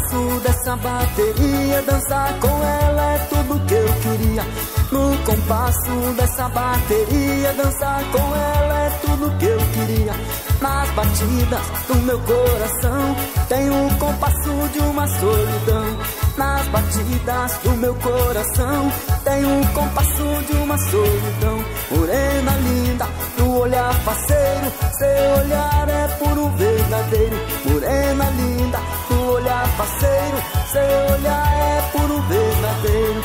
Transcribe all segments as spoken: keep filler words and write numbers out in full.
compasso dessa bateria, dançar com ela é tudo que eu queria. No compasso dessa bateria, dançar com ela é tudo que eu queria. Nas batidas do meu coração tem o compasso de uma solidão. Nas batidas do meu coração tem o compasso de uma solidão. Morena linda, do olhar faceiro, seu olhar é puro verdadeiro. Morena linda, do olhar faceiro, seu olhar é puro verdadeiro.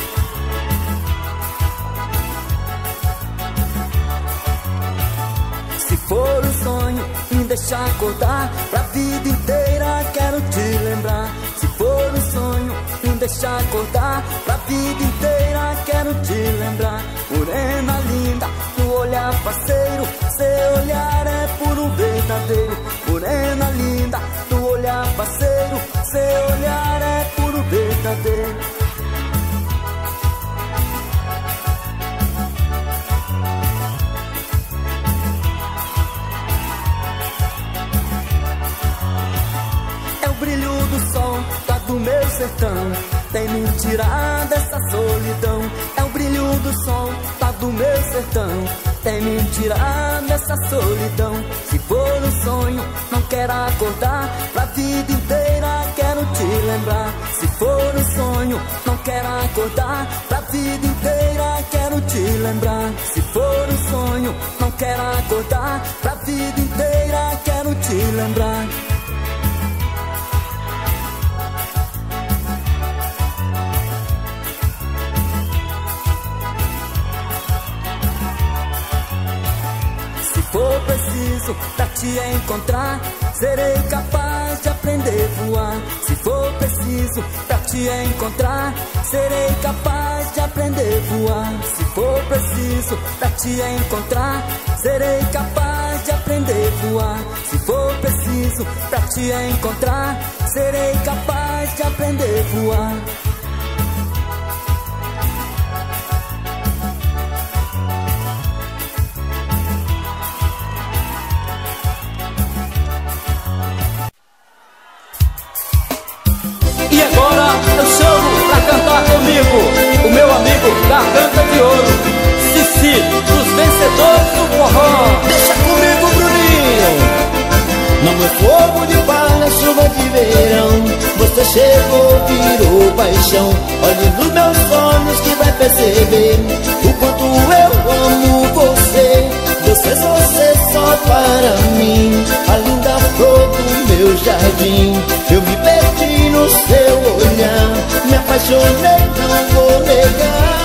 Se for um sonho, me deixa acordar pra vida inteira, quero te lembrar. Se for um sonho, me deixa acordar pra vida inteira, quero te lembrar. Morena linda, do olhar parceiro, seu olhar é puro verdadeiro. Morena linda, do olhar parceiro, seu olhar é puro verdadeiro. Brilho do sol lá do meu sertão tem me tirado dessa solidão. É o brilho do sol lá do meu sertão tem me tirado dessa solidão. Se for um sonho, não quero acordar pra vida inteira, quero te lembrar. Se for um sonho, não quero acordar pra vida inteira, quero te lembrar. Se for um sonho, não quero acordar pra vida inteira, quero te lembrar. Se for preciso pra te encontrar, serei capaz de aprender a voar. Se for preciso pra te encontrar, serei capaz de aprender a voar. Se for preciso pra te encontrar, serei capaz de aprender a voar. Se for preciso pra te encontrar, serei capaz de aprender a voar. E agora eu chamo pra cantar comigo o meu amigo Garganta de Ouro, Cici, dos vencedores do forró. Deixa comigo, Bruninho. Não é fogo de palha, chuva de verão, você chegou, virou paixão. Olhe nos meus olhos que vai perceber o quanto eu amo você. Você, você só para mim, a linda flor do meu jardim. Eu me perdi no seu olhar, me apaixonei, não vou negar.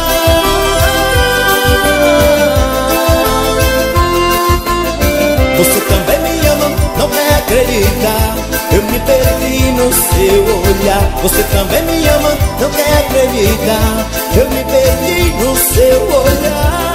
Você também me ama, não quer acreditar. Eu me perdi no seu olhar. Você também me ama, não quer acreditar. Eu me perdi no seu olhar.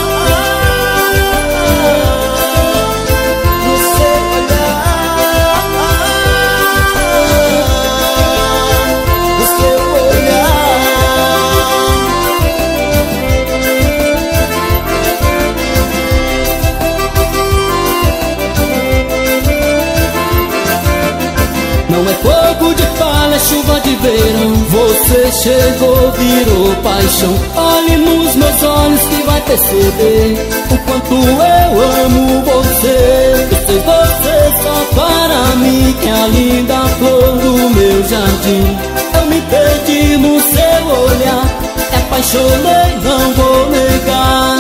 Não é fogo de palha, chuva de verão, você chegou, virou paixão. Olhe nos meus olhos que vai perceber o quanto eu amo você. Eu sei você só para mim, que é a linda flor do meu jardim. Eu me perdi no seu olhar, me apaixonei, não vou negar.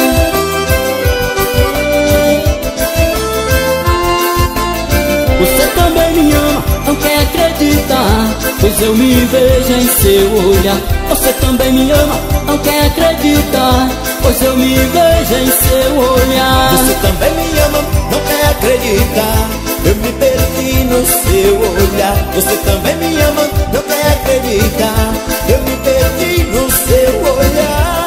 Você também me ama, não quer acreditar, pois eu me vejo em seu olhar. Você também me ama, não quer acreditar, pois eu me vejo em seu olhar. Você também me ama, não quer acreditar, eu me perdi no seu olhar. Você também me ama, não quer acreditar, eu me perdi no seu olhar.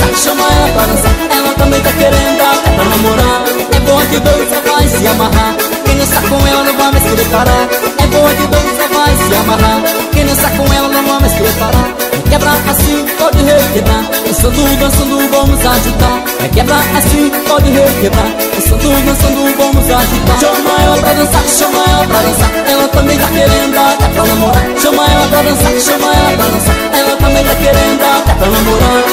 dançar, chama ela pra dançar. Ela também tá querendo até pra namorar. É bom que dois só vai se amarrar. Quem dançar com ela não vai mais querer parar. É bom que dois só vai se amarrar. Quem dançar com ela não vai mais querer parar. Quebrar assim, pode requebrar. Dançando, dançando, vamos agitar. Vai quebrar assim, pode requebrar. Dançando, dançando, vamos agitar. Chama ela pra dançar, chama ela pra dançar. Ela também tá querendo até pra namorar. Chama ela pra dançar, chama ela pra dançar. Ela também tá querendo até pra namorar.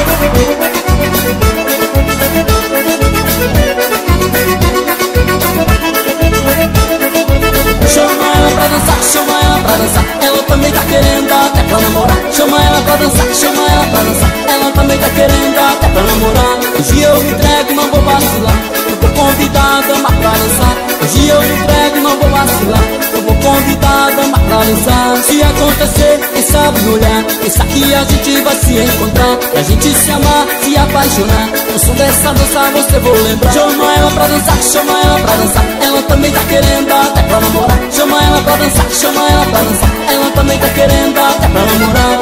Chama ela pra dançar, chama ela pra dançar. Ela também tá querendo até pra namorar. Chama ela pra dançar, chama ela pra dançar. Ela também tá querendo até pra namorar. Hoje eu me entrego, não vou vacilar. Eu vou convidar a dama pra dançar. Hoje eu me entrego, não vou vacilar. Eu vou convidar a dama pra dançar. Se acontecer, quem sabe no olhar, pensa que a gente vai se encontrar. A gente se amar, se apaixonar. No som dessa dança você vou lembrar. Chama ela pra dançar, chama ela pra dançar. Ela também tá querendo até pra namorar. Chama ela pra dançar, chama ela pra dançar. Ela também tá querendo até pra namorar.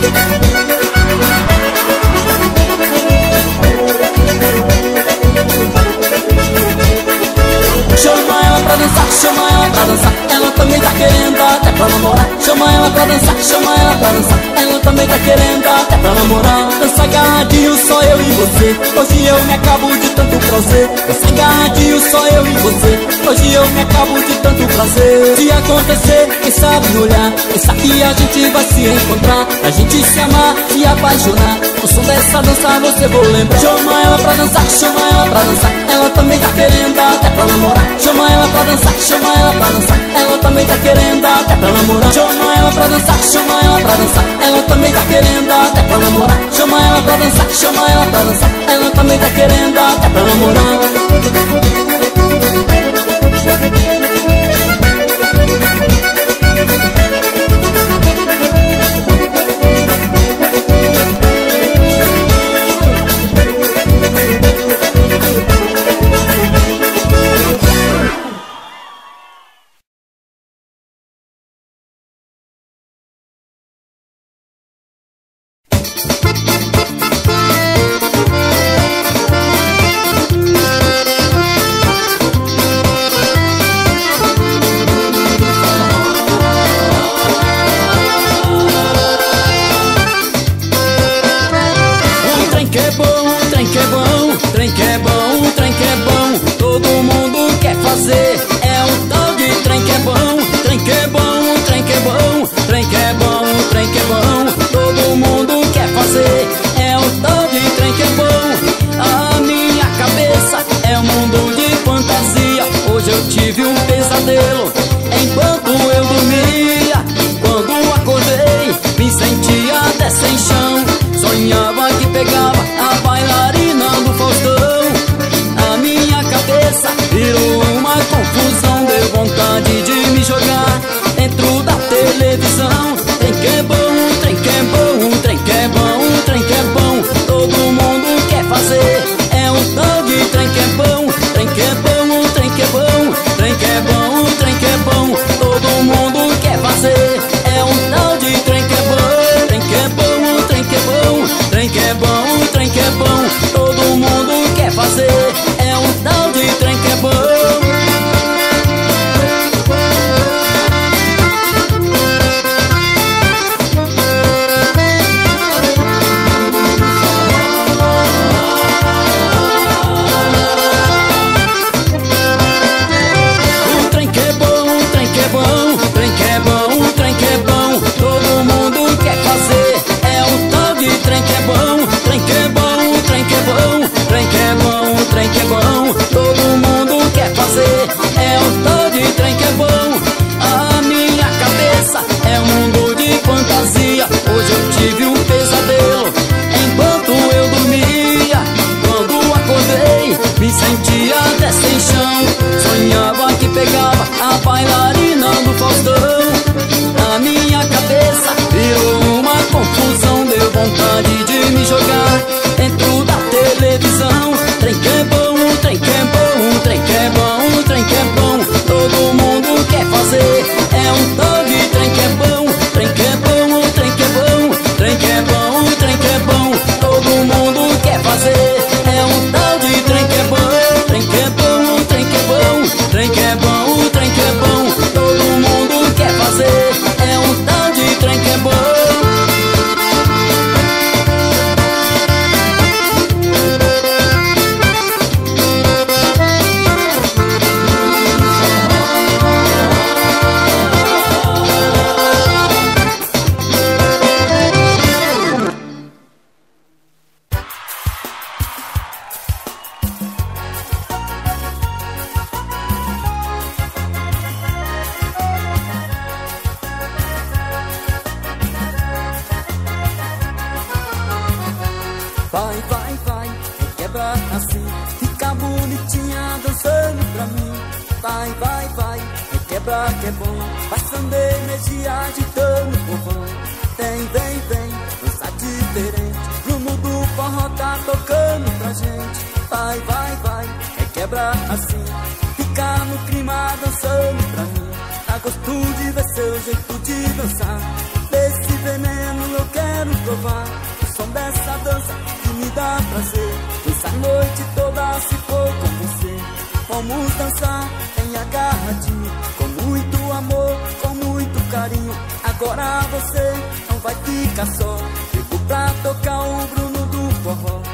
Chama ela pra dançar, chama ela pra dançar. Ela também tá querendo até pra namorar. Chama ela pra dançar, chama ela pra dançar. Ela também tá querendo até pra namorar. Dança agarradinho, só eu e você. Hoje eu me acabo de tanto prazer. Dança agarradinho, só eu e você. Hoje eu me acabo de tanto prazer. Se acontecer, quem sabe no olhar, pensa que a gente vai se encontrar. A gente se amar, se apaixonar. O som dessa dança você vou lembrar. Chama ela pra dançar, chama ela pra dançar. Ela também tá querendo até pra namorar. Chama ela pra dançar, chama ela pra dançar. Ela também tá querendo até pra namorar. Chama ela pra dançar, chama ela pra dançar. Ela também tá querendo até pra namorar. Chama ela pra dançar, chama ela pra dançar. Ela também tá querendo até pra namorar. Trem Vai, vai, vai, requebra assim, fica bonitinha dançando pra mim. Vai, vai, vai, requebra que é bom, passando energia, agitando o povão. Vem, vem, vem, dança diferente, Bruno do forró tá tocando pra gente. Vai, vai, vai, requebra assim, fica no clima dançando pra mim. Dá gosto de ver seu jeito de dançar, desse veneno eu quero provar. O som dessa dança que me dá prazer, essa noite toda se for com você. Vamos dançar em agarradinho, com muito amor, com muito carinho. Agora você não vai ficar só, fico pra tocar o Bruno do forró.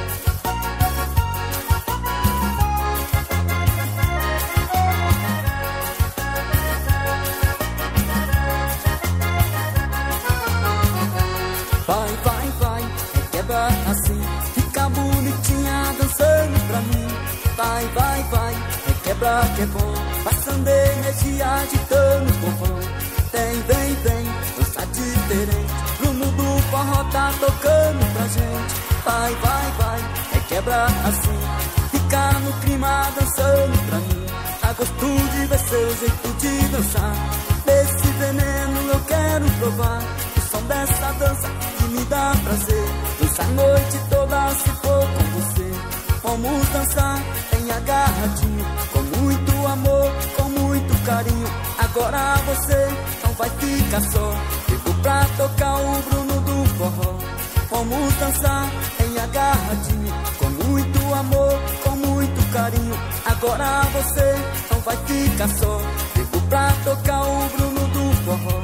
Vai, vai, vai, requebra assim, fica bonitinha dançando pra mim. Vai, vai, vai, requebra que é bom, passando energia, agitando o povão. Vem, vem, vem, dança diferente, Bruno do forró tá tocando pra gente. Vai, vai, vai, requebra assim, fica no clima dançando pra mim. Dá gosto de ver seu jeito de dançar, desse veneno eu quero provar. O som dessa dança que me dá prazer, essa noite toda se for com você. Vamos dançar em agarradinho, com muito amor, com muito carinho. Agora você não vai ficar só, fico pra tocar o Bruno do forró. Vamos dançar em agarradinho, com muito amor, com muito carinho. Agora você não vai ficar só, fico pra tocar o Bruno do forró.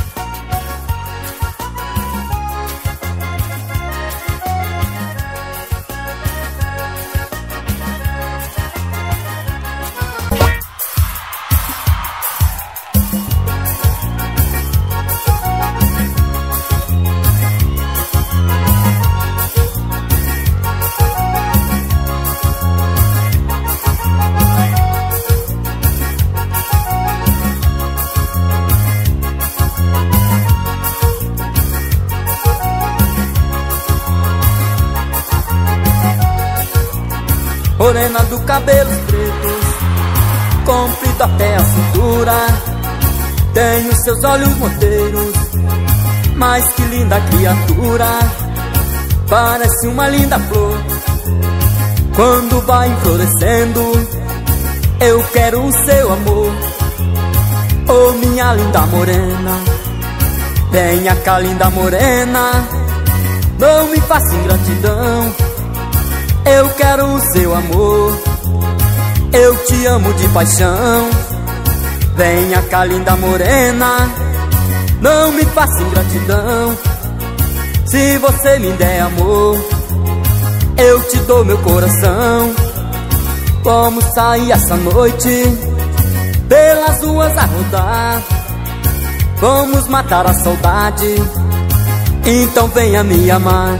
Morena do cabelos pretos, comprido até a cintura, tem os seus olhos moteiros, mas que linda criatura, parece uma linda flor. Quando vai florescendo, eu quero o seu amor. Oh, minha linda morena, venha cá, linda morena, não me faça ingratidão. Eu quero o seu amor, eu te amo de paixão. Venha cá, linda morena, não me faça ingratidão. Se você me der amor, eu te dou meu coração. Vamos sair essa noite, pelas ruas a rodar, vamos matar a saudade, então venha me amar.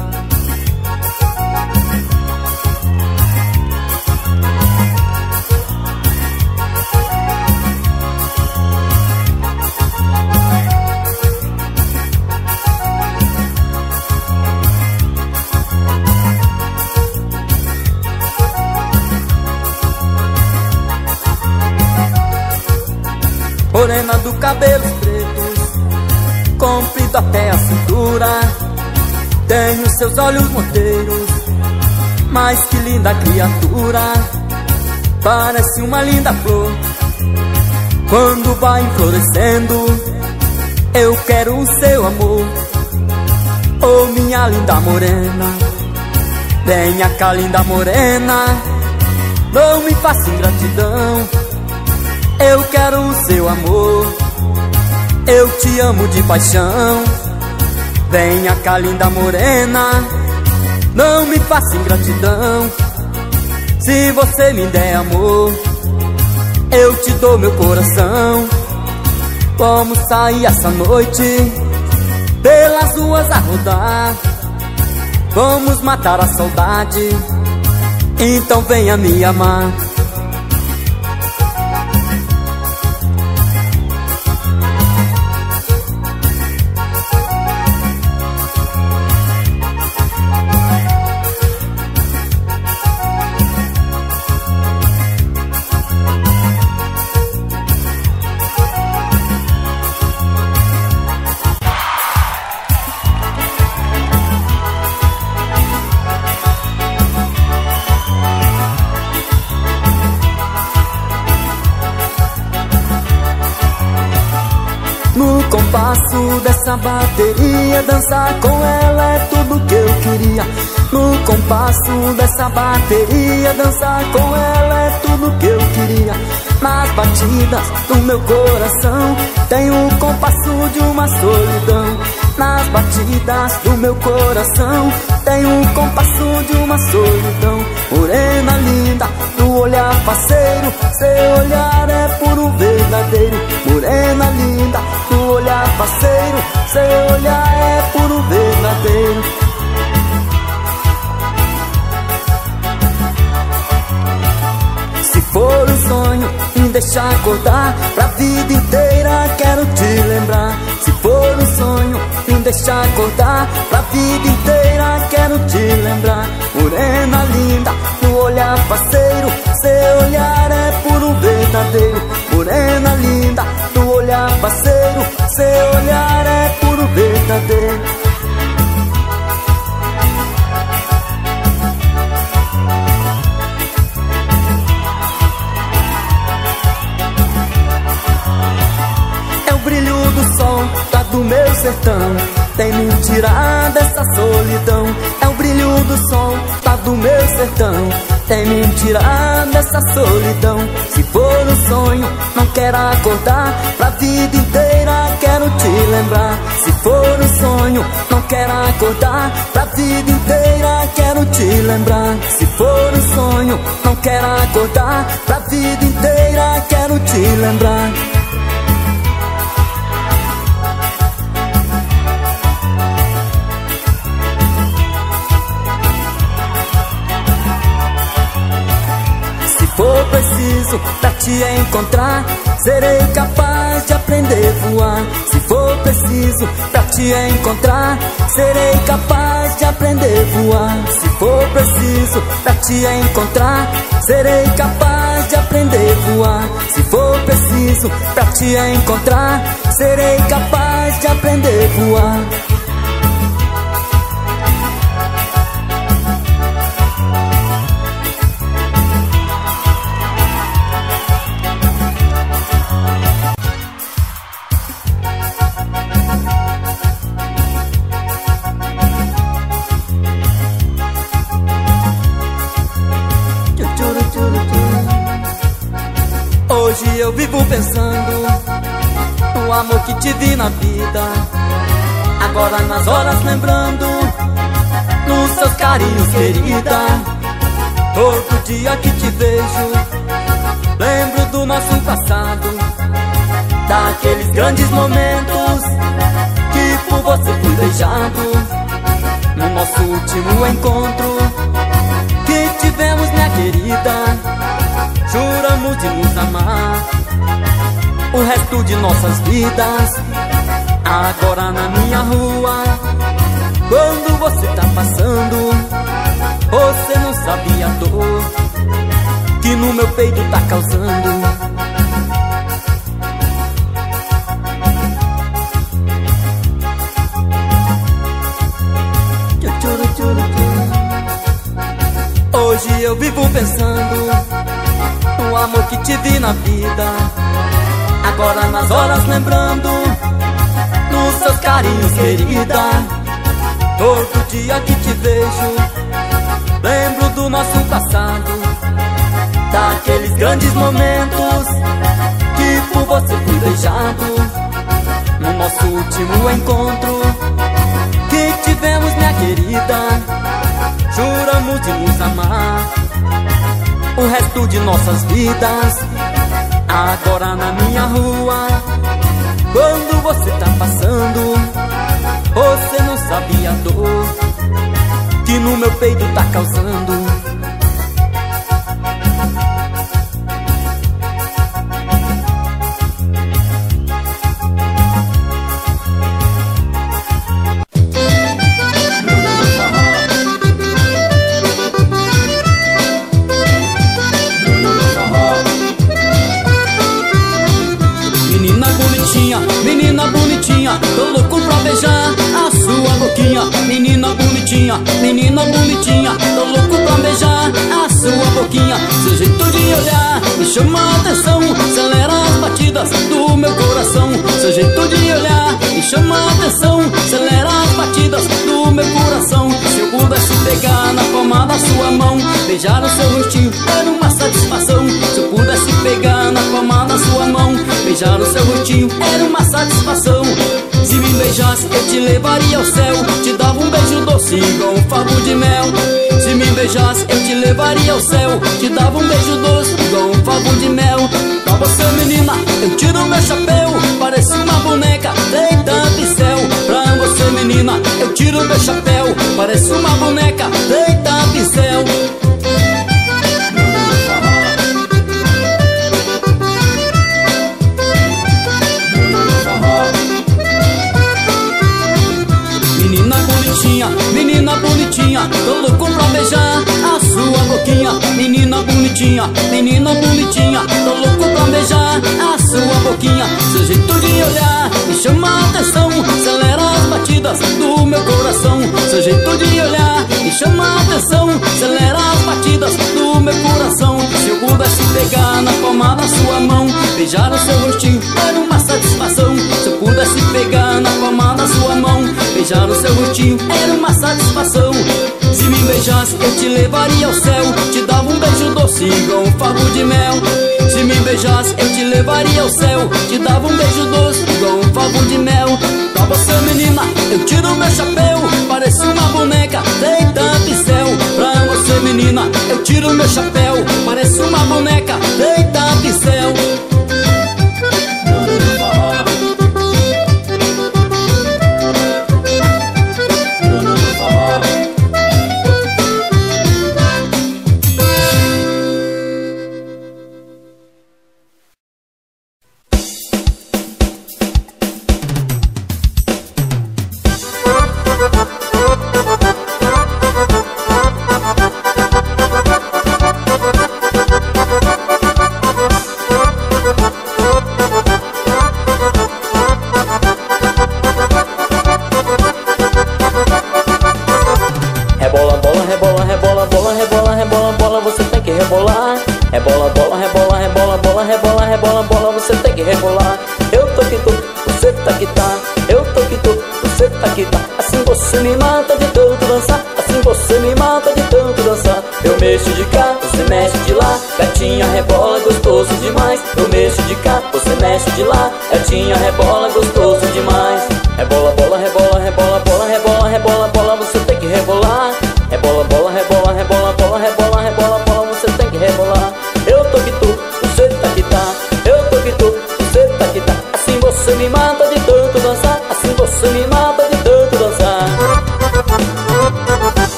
Morena do cabelos pretos, comprido até a cintura, tem os seus olhos moteiros, mas que linda criatura, parece uma linda flor. Quando vai florescendo, eu quero o seu amor. Oh, minha linda morena, venha cá, linda morena, não me faça ingratidão. Eu quero o seu amor, eu te amo de paixão. Venha cá, linda morena, não me faça ingratidão. Se você me der amor, eu te dou meu coração. Vamos sair essa noite, pelas ruas a rodar, vamos matar a saudade, então venha me amar. bateria, dançar com ela é tudo que eu queria. No compasso dessa bateria, dançar com ela é tudo que eu queria. Nas batidas do meu coração tem o compasso de uma solidão. Nas batidas do meu coração tem o compasso de uma solidão. Morena linda, do olhar parceiro, seu olhar é puro verdadeiro. Morena linda, do olhar parceiro, seu olhar é puro verdadeiro. Se for um sonho, me deixa acordar pra vida inteira, quero te lembrar. Se for um sonho, me deixa acordar pra vida inteira, quero te lembrar. Morena linda, no olhar parceiro, seu olhar é puro verdadeiro. Morena linda, no olhar parceiro, seu olhar é puro verdadeiro. Tá do meu sertão, tem me tirar dessa solidão. É o brilho do sol, tá do meu sertão, tem me tirar dessa solidão. Se for um sonho, não quero acordar pra vida inteira, quero te lembrar. Se for um sonho, não quero acordar pra vida inteira, quero te lembrar. Se for um sonho, não quero acordar pra vida inteira, quero te lembrar. For preciso pra te encontrar, serei capaz de aprender a voar. Se for preciso pra te encontrar, serei capaz de aprender a voar. Se for preciso pra te encontrar, serei capaz de aprender a voar. Se for preciso pra te encontrar, serei capaz de aprender a voar. Hoje eu vivo pensando no amor que tive na vida. Agora nas horas lembrando nos seus carinhos, querida. Todo dia que te vejo, lembro do nosso passado, daqueles grandes momentos que por você fui beijado. No nosso último encontro que tivemos, minha querida, juramos de nos amar o resto de nossas vidas. Agora na minha rua, quando você tá passando, você não sabe a dor que no meu peito tá causando. Hoje eu vivo pensando no amor que tive na vida. Agora nas horas lembrando nos seus carinhos, querida. Todo dia que te vejo, lembro do nosso passado, daqueles grandes momentos que por você fui beijado. No nosso último encontro que tivemos, minha querida, juramos de nos amar o resto de nossas vidas. Agora na minha rua, quando você tá passando, você não sabe a dor que no meu peito tá causando. Menina bonitinha, tô louco pra beijar a sua boquinha. Menina bonitinha, menina bonitinha, tô louco pra beijar a sua boquinha. Seu jeito de olhar me chama a atenção, acelera as batidas do meu coração. Seu jeito de olhar me chama a atenção, mão, beijar o seu rostinho era uma satisfação. Se eu pudesse pegar na palma da sua mão, beijar o seu rostinho era uma satisfação. Se me beijasse eu te levaria ao céu, te dava um beijo doce igual um favo de mel. Se me beijasse eu te levaria ao céu, te dava um beijo doce igual um favo de mel. Pra você menina eu tiro meu chapéu, parece uma boneca feita pincel. Pra você menina eu tiro meu chapéu, parece uma boneca feita pincel. Menina bonitinha, menina bonitinha, tô louco pra beijar a sua boquinha. Menina bonitinha, menina bonitinha, tô louco pra beijar a sua boquinha. Seu jeito de olhar me chama a atenção, acelera as batidas do meu coração. Seu jeito de olhar me chama a atenção, acelera as batidas do meu coração. Se eu pudesse pegar na palma da sua mão, beijar o seu rostinho era uma satisfação. Se eu pudesse pegar na palma da sua mão, beijar o seu rostinho era uma satisfação. Se me beijasse eu te levaria ao céu, te dava um beijo doce igual um favo de mel. Se me beijasse eu te levaria ao céu, te dava um beijo doce igual um favo de mel. Pra você menina eu tiro meu chapéu, parece uma boneca feita pincel. Pra você menina eu tiro meu chapéu, parece uma boneca feita pincel.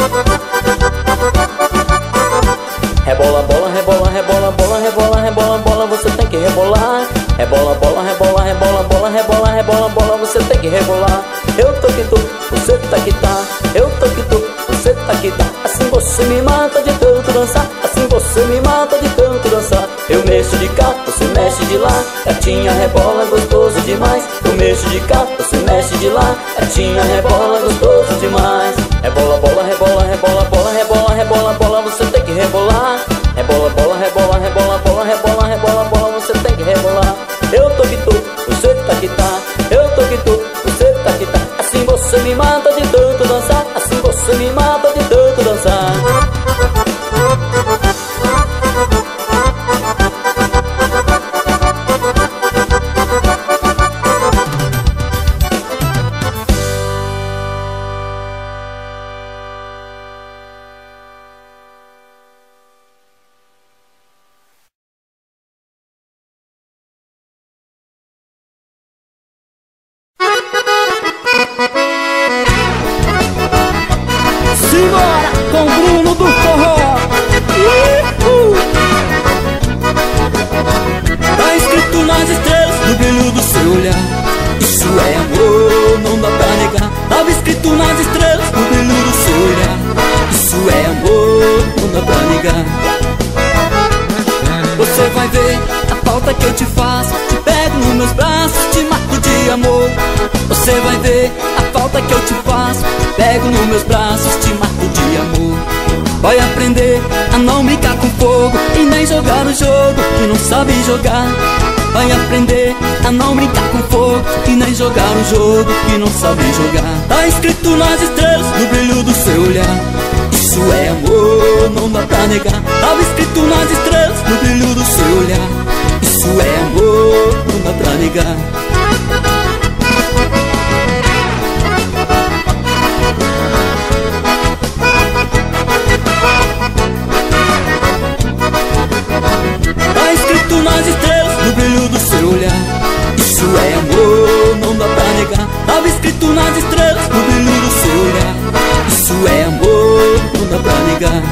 Rebola, bola, rebola, rebola, bola, rebola, rebola, bola. bola, você tem que rebolar. Rebola, bola, rebola, rebola, bola, rebola, rebola, bola, você tem que rebolar. Eu tô que tô, você tá que tá. Eu tô que tô, você tá que tá. Assim você me mata de tanto dançar. Assim você me mata de tanto dançar. Eu mexo de cá, você mexe de lá. Gatinha rebola, gostoso demais. Eu mexo de cá, você mexe de lá. Gatinha rebola, gostoso demais. Rebola, bola, rebola, rebola, bola, rebola, rebola, bola, você tem que rebolar. Rebola, bola, rebola, rebola, bola, rebola, rebola, bola, você tem que rebolar. Eu tô que tô, você tá que tá. Eu tô que tô, você tá que tá. Assim você me mata de tanto dançar. Assim você me mata de tanto dançar. Simbora com o Bruno do Forró. Uhul. Tá escrito nas estrelas, no brilho do seu olhar. Isso é amor, não dá pra negar. Tava escrito nas estrelas, no brilho do seu olhar. Isso é amor, não dá pra negar. Você vai ver a falta que eu te faço. Te pego nos meus braços, te mato de amor. Você vai ver a falta que eu te faço. Te pego nos meus braços, te mato de amor. Vai aprender a não brincar com fogo e nem jogar o jogo que não sabe jogar. Vai aprender a não brincar com fogo e nem jogar o jogo que não sabe jogar. Tá escrito nas estrelas, no brilho do seu olhar. Isso é amor, não dá pra negar. Tava escrito nas estrelas, no brilho do seu olhar. Isso é amor, não dá pra negar. Tá escrito nas estrelas, no brilho do seu olhar. Isso é amor, não dá pra negar. Tava escrito nas estrelas, no brilho do seu olhar. Isso é amor, não dá pra negar.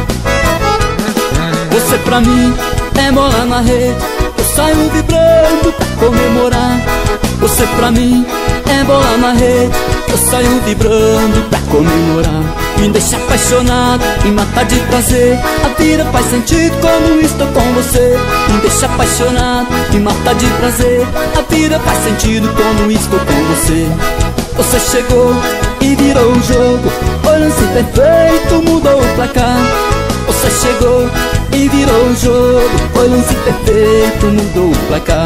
Você pra mim é bola na rede. Eu saio vibrando pra comemorar. Você pra mim é bola na rede. Eu saio vibrando pra comemorar. Me deixa apaixonado, me mata de prazer. A vida faz sentido quando estou com você. Me deixa apaixonado, me mata de prazer. A vida faz sentido quando estou com você. Você chegou e virou o jogo. Foi lance perfeito, mudou o placar. Você chegou e virou o jogo. Foi lance perfeito, mudou o placar.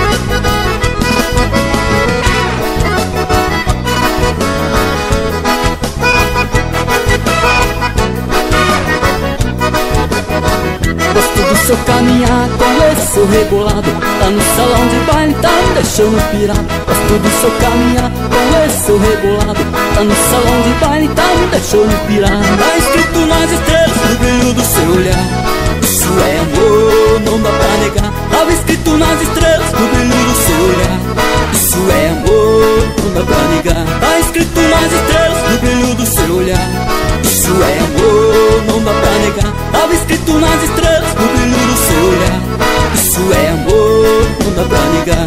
Gosto do seu caminhar com esse seu rebolado. Tá no salão de baile, tá me deixando pirado. Gosto do seu caminhar com esse seu rebolado. Tá no salão de baile, tá me deixando pirado. Tá escrito nas estrelas, no brilho do seu olhar. Isso é amor, não dá pra negar. Tava escrito nas estrelas, no brilho do seu olhar. Isso é amor, não dá pra negar. Tá escrito nas estrelas, no brilho do seu olhar. Isso é amor, não dá pra negar. Tava escrito nas estrelas, no brilho do seu olhar. Isso é amor, não dá pra negar.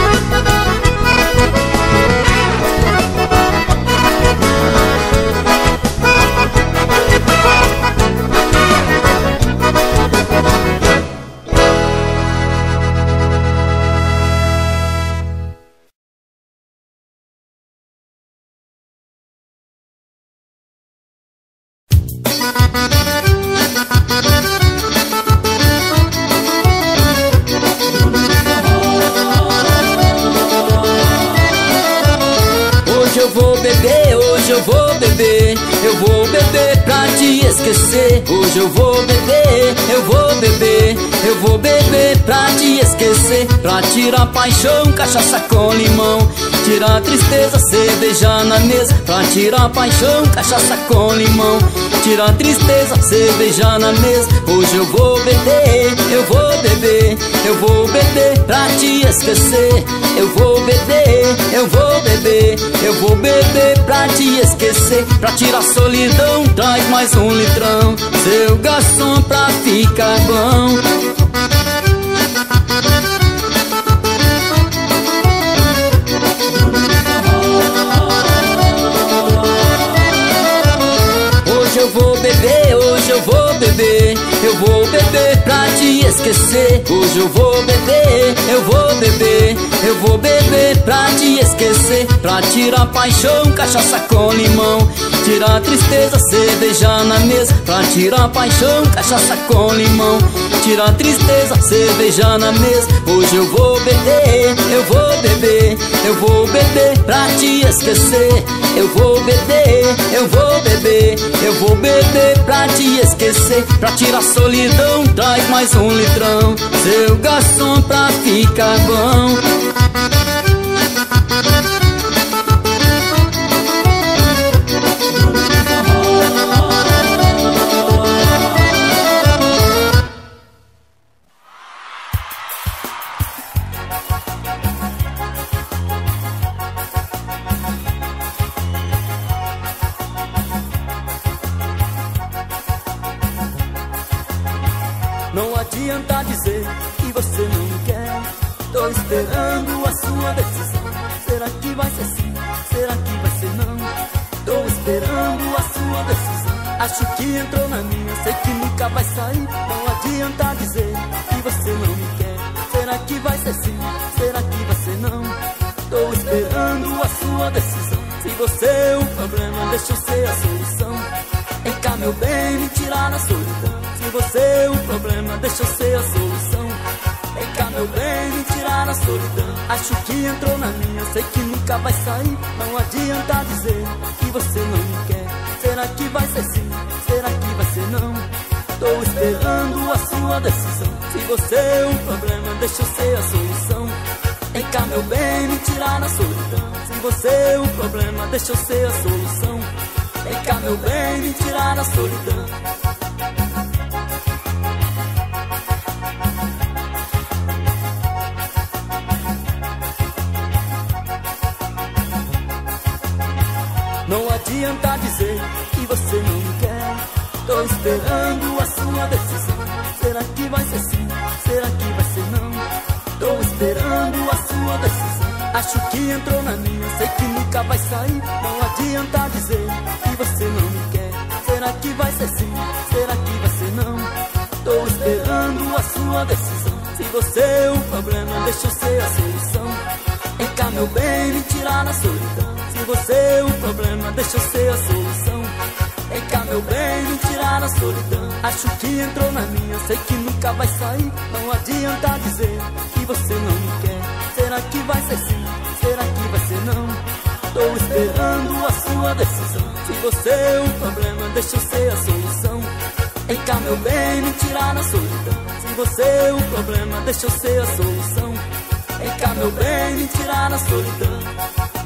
Eu vou beber pra te esquecer. Hoje eu vou beber, eu vou beber, eu vou beber pra te esquecer. Pra tirar paixão, cachaça com limão. Tirar tristeza, cerveja na mesa. Pra tirar paixão, cachaça com limão. Tirar tristeza, cerveja na mesa. Hoje eu vou beber, eu vou beber, eu vou beber pra te esquecer. Eu vou beber, eu vou beber, eu vou beber pra te esquecer. Pra tirar solidão, traz mais um litrão, seu garçom, pra ficar bom. esquecer. Hoje eu vou beber, eu vou beber, eu vou beber pra te esquecer. Pra tirar paixão, cachaça com limão. Tirar tristeza, cerveja na mesa. Pra tirar paixão, cachaça com limão. Tirar tristeza, cerveja na mesa. Hoje eu vou beber, eu vou beber, eu vou beber pra te esquecer. Eu vou beber, eu vou beber, eu vou beber pra te esquecer. Pra tirar solidão, traz mais um litrão, seu garçom, pra ficar bom. Não adianta dizer que você não quer. Tô esperando a sua decisão. Será que vai ser sim? Será que vai ser não? Tô esperando a sua decisão. Acho que entrou na minha, sei que nunca vai sair. Não adianta dizer que você não me quer. Será que vai ser sim? Será que vai ser não? Tô esperando a sua decisão. Se você é o problema, deixa eu ser a solução. Vem cá, meu bem, me tirar da solidão. Se você é o problema, deixa eu ser a solução. Vem cá, meu bem, me tirar da solidão. Acho que entrou na minha, sei que nunca vai sair. Não adianta dizer que você não me quer. Será que vai ser sim? Será que vai ser não? Tô esperando a sua decisão. Se você é o problema, deixa eu ser a solução. Vem cá, meu bem, me tirar da solidão. Se você é o problema, deixa eu ser a solução. Vem cá, meu bem, me tirar da solidão. Não adianta dizer que você não me quer. Tô esperando a sua decisão. Será que vai ser sim? Será que vai ser não? Tô esperando a sua decisão. Acho que entrou na minha, sei que nunca vai sair. Não adianta dizer que você não me quer. Será que vai ser sim? Será que vai ser não? Tô esperando a sua decisão. Se você é o problema, deixa eu ser a solução. Vem cá, meu bem, me tirar da solidão. Se você é o problema, deixa eu ser a solução. Vem cá, meu bem, me tirar da solidão. Acho que entrou na minha, sei que nunca vai sair. Não adianta dizer que você não me quer. Será que vai ser sim? Será que vai ser não? Tô esperando a sua decisão. Se você é o problema, deixa eu ser a solução. Vem cá, meu bem, me tirar da solidão. Se você é o problema, deixa eu ser a solução. Vem cá, meu bem, me tirar da solidão.